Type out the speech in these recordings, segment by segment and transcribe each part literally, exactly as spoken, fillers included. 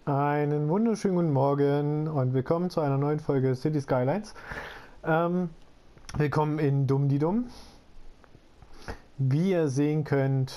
Einen wunderschönen guten Morgen und willkommen zu einer neuen Folge City Skylines. Ähm, willkommen in Dum die Dum. Wie ihr sehen könnt,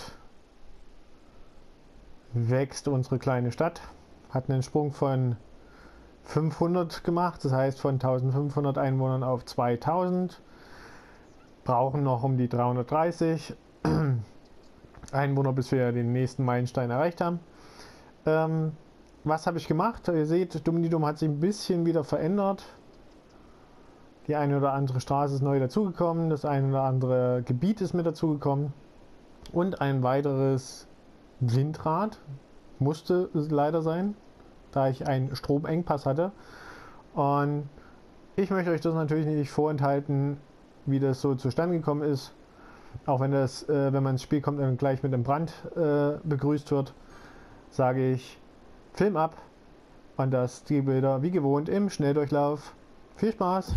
wächst unsere kleine Stadt. Hat einen Sprung von fünfhundert gemacht, das heißt von eintausendfünfhundert Einwohnern auf zweitausend. Brauchen noch um die dreihundertdreißig Einwohner, bis wir den nächsten Meilenstein erreicht haben. Ähm, Was habe ich gemacht? Ihr seht, Dum die Dum hat sich ein bisschen wieder verändert. Die eine oder andere Straße ist neu dazugekommen, das eine oder andere Gebiet ist mit dazugekommen und ein weiteres Windrad musste es leider sein, da ich einen Stromengpass hatte. Und ich möchte euch das natürlich nicht vorenthalten, wie das so zustande gekommen ist. Auch wenn das, äh, wenn man ins Spiel kommt und gleich mit einem Brand äh, begrüßt wird, sage ich Film ab und das die Bilder wie gewohnt im Schnelldurchlauf. Viel Spaß!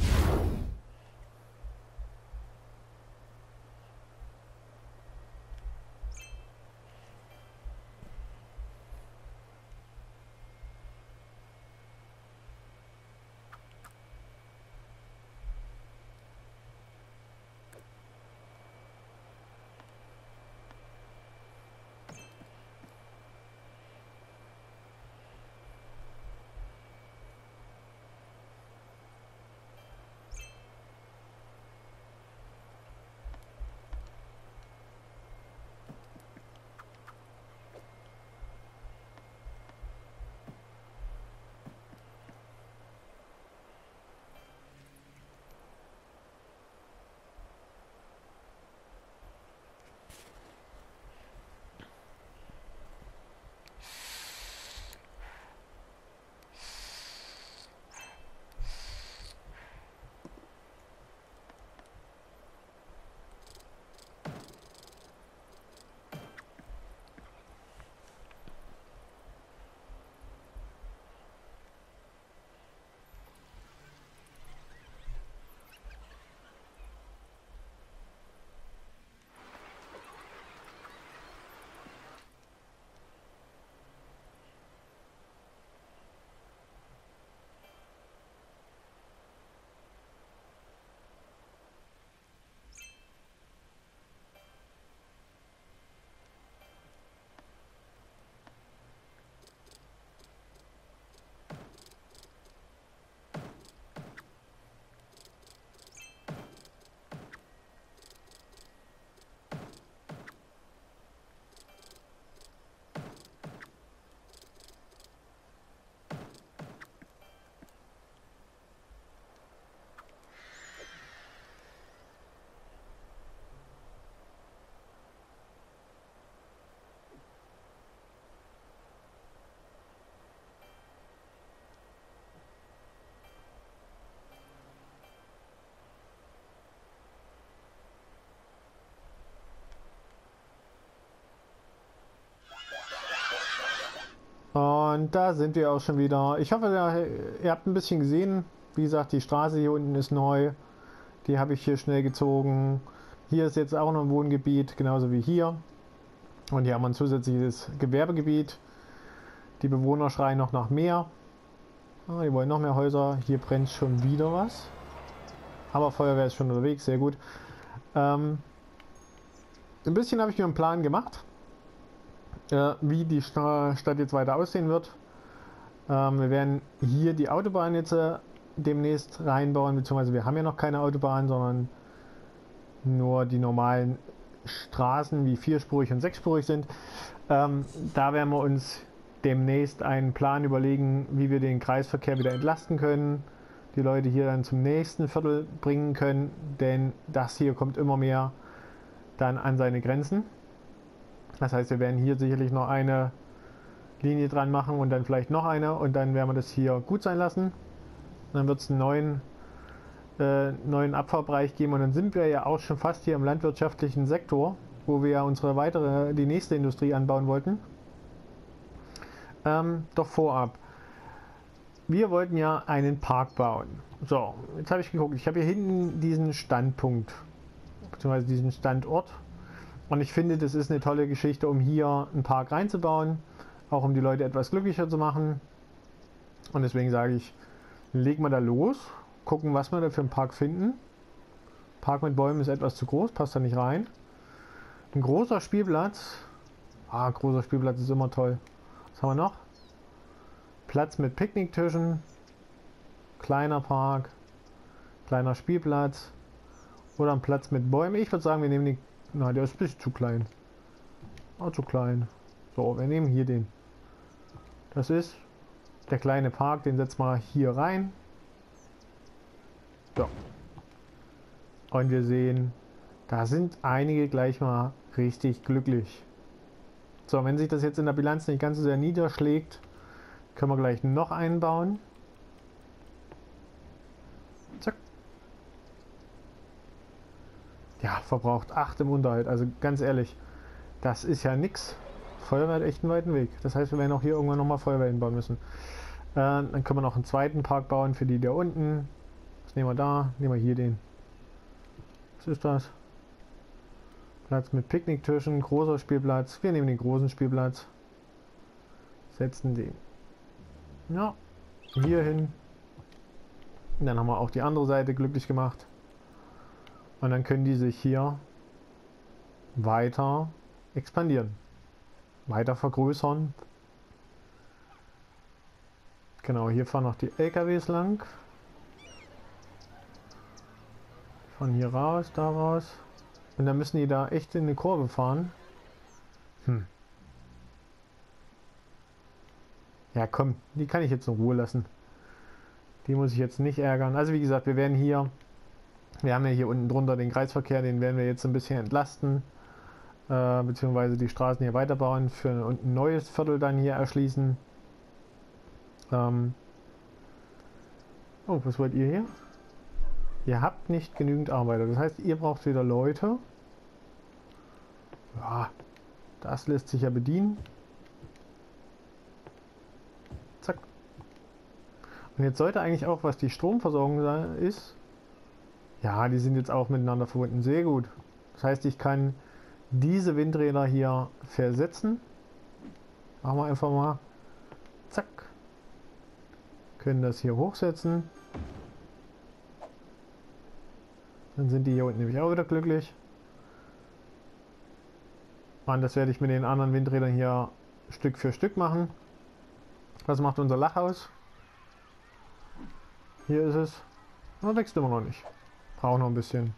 Und da sind wir auch schon wieder. Ich hoffe, ihr habt ein bisschen gesehen. Wie gesagt, die Straße hier unten ist neu. Die habe ich hier schnell gezogen. Hier ist jetzt auch noch ein Wohngebiet, genauso wie hier. Und hier haben wir ein zusätzliches Gewerbegebiet. Die Bewohner schreien noch nach mehr. Ah, die wollen noch mehr Häuser. Hier brennt schon wieder was. Aber Feuerwehr ist schon unterwegs, sehr gut. Ähm, ein bisschen habe ich mir einen Plan gemacht, äh, wie die Stadt jetzt weiter aussehen wird. Ähm, wir werden hier die Autobahn jetzt äh, demnächst reinbauen, beziehungsweise wir haben ja noch keine Autobahn, sondern nur die normalen Straßen, wie vierspurig und sechsspurig sind. Ähm, da werden wir uns demnächst einen Plan überlegen, wie wir den Kreisverkehr wieder entlasten können, die Leute hier dann zum nächsten Viertel bringen können, denn das hier kommt immer mehr dann an seine Grenzen. Das heißt, wir werden hier sicherlich noch eine Linie dran machen und dann vielleicht noch eine und dann werden wir das hier gut sein lassen. Dann wird es einen neuen, äh, neuen Abfahrbereich geben und dann sind wir ja auch schon fast hier im landwirtschaftlichen Sektor, wo wir ja unsere weitere, die nächste Industrie anbauen wollten. Ähm, doch vorab. Wir wollten ja einen Park bauen. So, jetzt habe ich geguckt. Ich habe hier hinten diesen Standpunkt, beziehungsweise diesen Standort. Und ich finde, das ist eine tolle Geschichte, um hier einen Park reinzubauen. Auch um die Leute etwas glücklicher zu machen. Und deswegen sage ich, legen wir da los, gucken, was wir da für einen Park finden. Park mit Bäumen ist etwas zu groß, passt da nicht rein. Ein großer Spielplatz. Ah, großer Spielplatz ist immer toll. Was haben wir noch? Platz mit Picknicktischen. Kleiner Park. Kleiner Spielplatz. Oder ein Platz mit Bäumen. Ich würde sagen, wir nehmen den... Nein, der ist ein bisschen zu klein. Oh, zu klein. So, wir nehmen hier den. Das ist der kleine Park. Den setzen wir hier rein. So. Und wir sehen, da sind einige gleich mal richtig glücklich. So, wenn sich das jetzt in der Bilanz nicht ganz so sehr niederschlägt, können wir gleich noch einbauen. Zack. Ja, verbraucht acht im Unterhalt. Also ganz ehrlich, das ist ja nix. Feuerwehr hat echt einen weiten Weg. Das heißt, wir werden auch hier irgendwann nochmal Feuerwehr hinbauen müssen. Äh, dann können wir noch einen zweiten Park bauen für die da unten. Was nehmen wir da? Nehmen wir hier den. Was ist das? Platz mit Picknicktischen, großer Spielplatz. Wir nehmen den großen Spielplatz. Setzen den. Ja, hier hin. Und dann haben wir auch die andere Seite glücklich gemacht. Und dann können die sich hier weiter expandieren. Weiter vergrößern. Genau, hier fahren noch die L K Ws lang. Von hier raus, da raus. Und dann müssen die da echt in eine Kurve fahren. Hm. Ja komm, die kann ich jetzt in Ruhe lassen. Die muss ich jetzt nicht ärgern. Also wie gesagt, wir werden hier, wir haben ja hier unten drunter den Kreisverkehr, den werden wir jetzt ein bisschen entlasten. Äh, beziehungsweise die Straßen hier weiterbauen für und ein neues Viertel dann hier erschließen. Ähm oh, was wollt ihr hier? Ihr habt nicht genügend Arbeiter. Das heißt, ihr braucht wieder Leute. Ja, das lässt sich ja bedienen. Zack. Und jetzt sollte eigentlich auch, was die Stromversorgung ist, ja, die sind jetzt auch miteinander verbunden. Sehr gut. Das heißt, ich kann diese Windräder hier versetzen. Machen wir einfach mal. Zack. Können das hier hochsetzen. Dann sind die hier unten nämlich auch wieder glücklich. Und das werde ich mit den anderen Windrädern hier Stück für Stück machen. Was macht unser Lachhaus? Hier ist es. Na, wächst immer noch nicht. Braucht noch ein bisschen.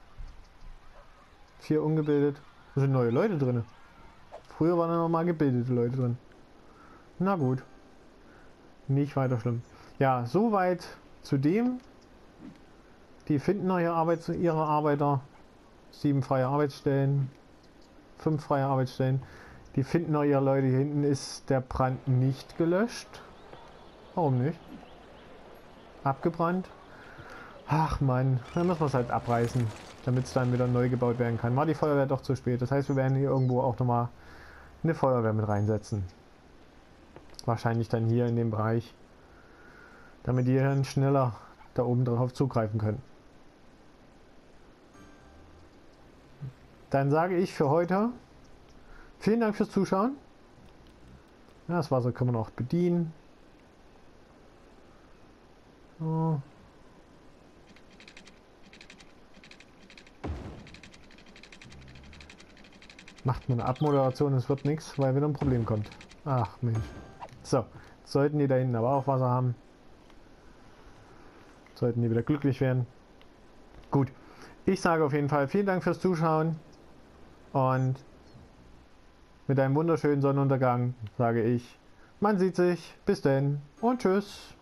Vier ungebildet. Da sind neue Leute drin. Früher waren da noch mal gebildete Leute drin. Na gut. Nicht weiter schlimm. Ja, soweit zu dem. Die finden ihre, Arbeits ihre Arbeiter. Sieben freie Arbeitsstellen. Fünf freie Arbeitsstellen. Die finden noch ihre Leute. Hier hinten ist der Brand nicht gelöscht. Warum nicht? Abgebrannt. Ach man, dann müssen wir es halt abreißen, damit es dann wieder neu gebaut werden kann. War die Feuerwehr doch zu spät. Das heißt, wir werden hier irgendwo auch nochmal eine Feuerwehr mit reinsetzen. Wahrscheinlich dann hier in dem Bereich. Damit die dann schneller da oben drauf zugreifen können. Dann sage ich für heute vielen Dank fürs Zuschauen. Ja, das Wasser kann man auch bedienen. So. Macht man eine Abmoderation, es wird nichts, weil wieder ein Problem kommt. Ach Mensch. So, sollten die da hinten aber auch Wasser haben. Sollten die wieder glücklich werden. Gut, ich sage auf jeden Fall vielen Dank fürs Zuschauen. Und mit einem wunderschönen Sonnenuntergang sage ich, man sieht sich, bis denn und tschüss.